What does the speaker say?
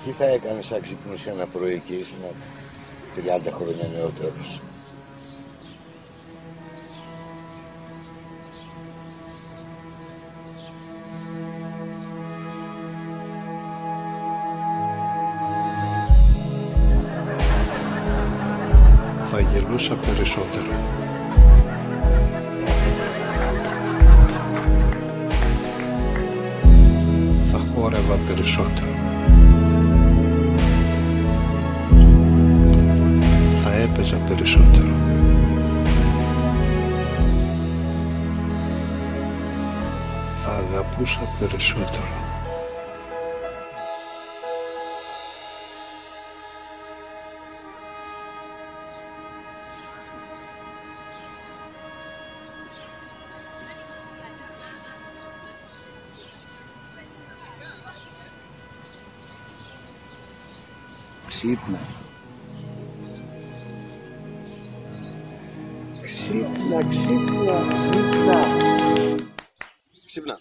Τι θα έκανες αν ξυπνούσε ένα πρωί και ήσουν 30 χρόνια νεότερος? Θα γελούσα περισσότερο. Θα χόρευα περισσότερο. Θα έπαιζα περισσότερο. Θα αγαπούσα περισσότερο. Ξύπνα. Ξύπνα, ξύπνα, ξύπνα. Ξύπνα.